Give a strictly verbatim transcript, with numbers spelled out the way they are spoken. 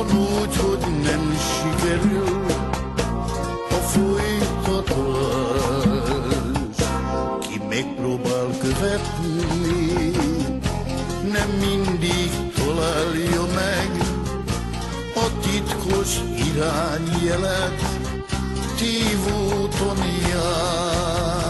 Van úgy, hogy nem sikerül a folytatás. Ki megpróbál követni, nem mindig találja meg a titkos irányjelet, tévúton jár.